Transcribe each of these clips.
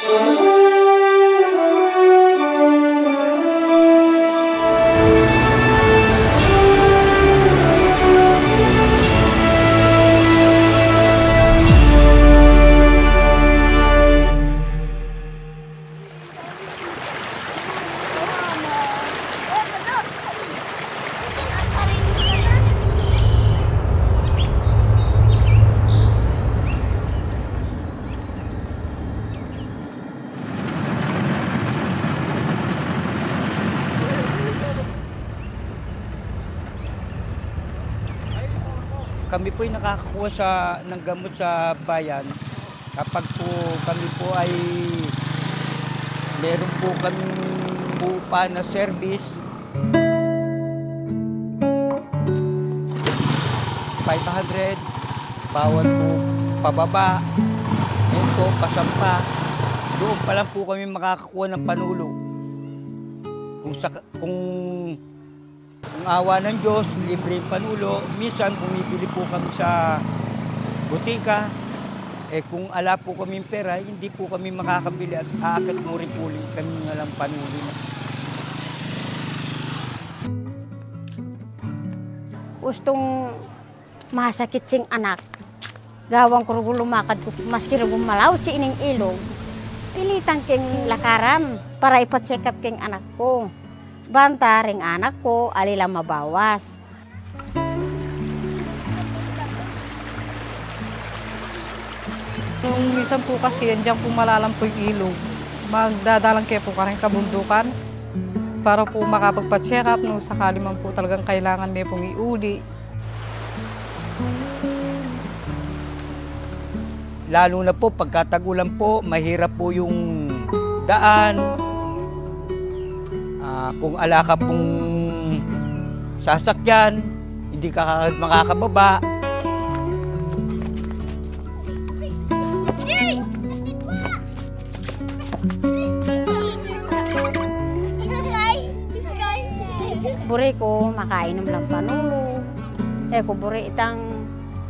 Kami po ay nakakakuha ng gamot sa bayan kapag po kami po ay meron po kaming buupa na service. 500, bawat po pababa, ngayon po pasampa. Doon pa lang po kami makakakuha ng panulo. Kung awa ng Diyos, libre yung panulo. Minsan, bumibili po kami sa butika. Kung ala po kami pera, hindi po kami makakabili at aakat muri-puli kami nga lang panulo. Gustong masakit sing anak. Gawang ko lumakad ko, maski gumalaw si ining ilong. Pilitang king lakaran para ipa-check up king anak ko. Banta ring anak ko, alila mabawas. Nung minsan po kasi, andyan po malalam po yung ilog. Magdadalang kayo po karang kabundukan para po makapagpa-check up nung sakali man po talagang kailangan niya pong iuli. Lalo na po pagkatagulan po, mahirap po yung daan. Kung ala ka pong sasakyan, hindi ka makakababa. Buri ko, makainom lang panulo. Ko buri itang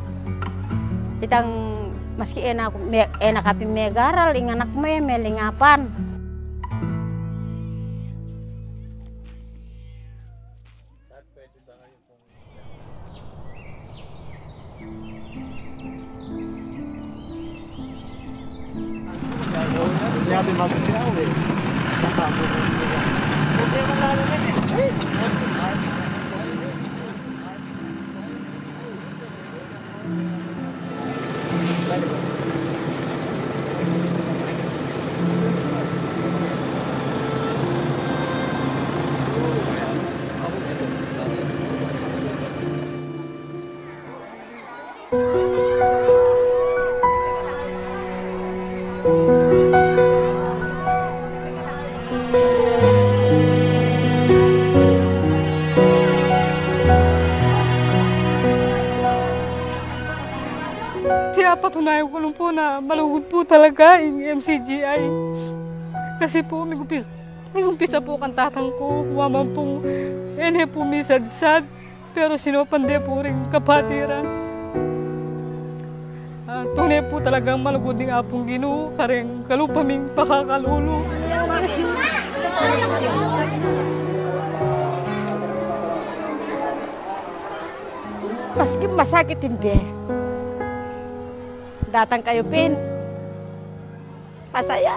maski kapi megaral, inganak mo may lingapan. Patunayan ko lang po na malugod po talaga yung MCGI. Kasi po, may umpisa po kang tatang ko, waman pong po misadsad, pero sinopande po rin kapatiran. Tunay po talagang malugod ng apong Ginoo, kareng kalupaming pakakalulo. Maski masakit hindi. Datang kayo, Pin. Masaya.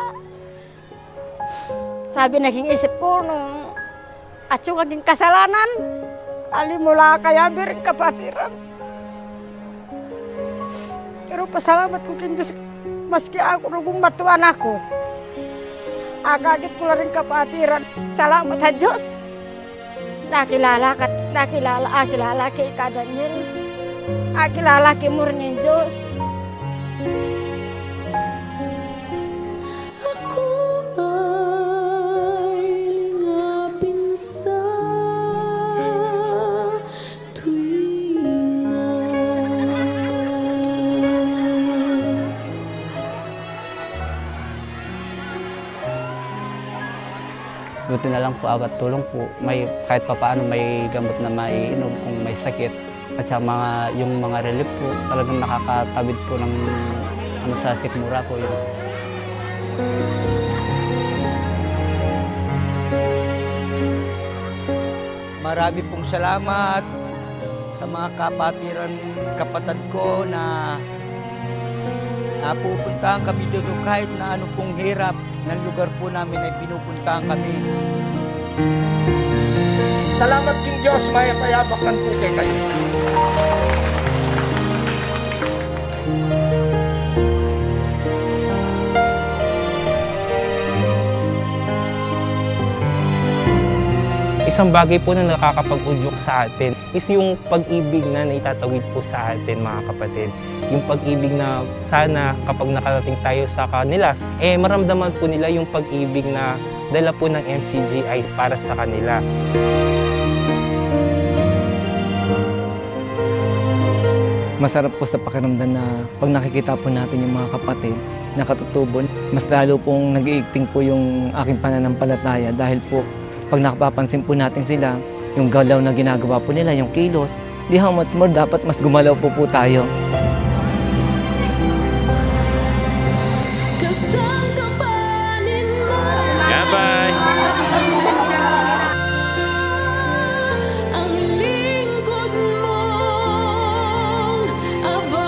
Sabi naging isip ko nung atyo kaging kasalanan, alimula kaya biring kapatiran. Pero pasalamat ko kin Diyos, maski ako nung matuan ako. Agagit ko na rin kapatiran. Salamat ha Diyos. Nakilala kay Ika Daniel. Nakilala kay mo rin Diyos. Ako ay lingapin sa tuwina. Buti na lang po agad tulong po. Kahit papaano may gamot na maiinom kung may sakit. At saka yung mga relief po, talagang nakakatabid po ng sa sikmura ko yun. Marami pong salamat sa mga kapatiran kapatid ko na napupuntahan kami dito kahit na ano pong hirap ng lugar po namin ay pinupuntahan kami. Salamat King Diyos, may payapakan po kay kayo. Isang bagay po na nakakapag-udyok sa atin is yung pag-ibig na naitatawid po sa atin, mga kapatid. Yung pag-ibig na sana kapag nakarating tayo sa kanila, maramdaman po nila yung pag-ibig na dala po ng MCGI para sa kanila. Masarap po sa pakiramdam na pag nakikita po natin yung mga kapatid na katutubo, mas lalo pong nag-iigting po yung aking pananampalataya dahil po pag nakapapansin po natin sila, yung galaw na ginagawa po nila, yung kilos, di how much more dapat mas gumalaw po tayo. Kasangkapanin mo ang lingkod mong Aba.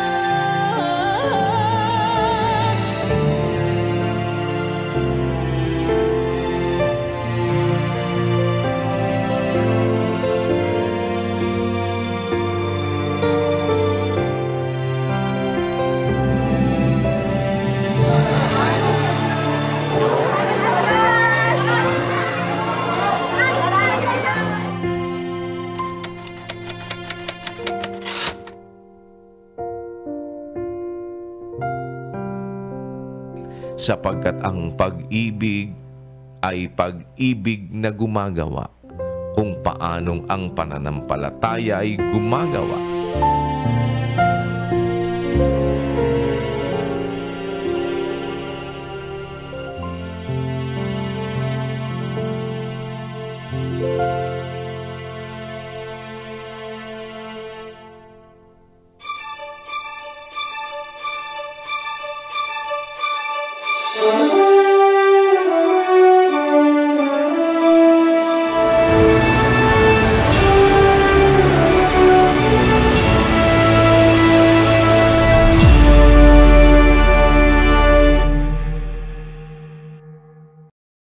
Sapagkat ang pag-ibig ay pag-ibig na gumagawa kung paanong ang pananampalataya ay gumagawa.